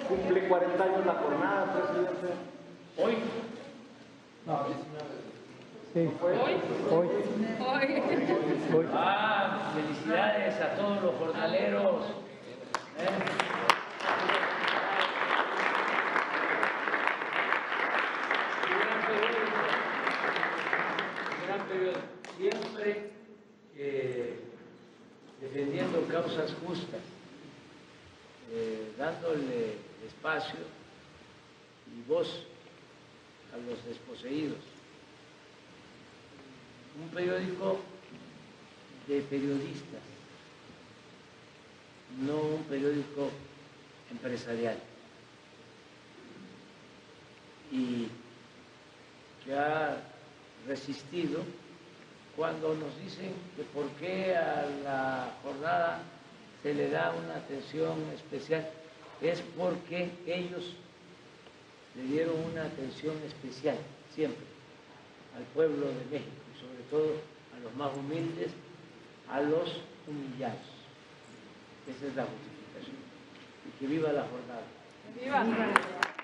Cumple 40 años la jornada, presidente. ¿Hoy? No, 19. Sí. Hoy. Ah, felicidades a todos los jornaleros. Gran periódico. Siempre defendiendo causas justas, dándole espacio y voz a los desposeídos. Un periódico de periodistas, no un periódico empresarial, y que ha resistido cuando nos dicen que por qué a la jornada se le da una atención especial. Es porque ellos le dieron una atención especial siempre al pueblo de México y sobre todo a los más humildes, a los humillados. Esa es la justificación. Y que viva la jornada. ¡Viva!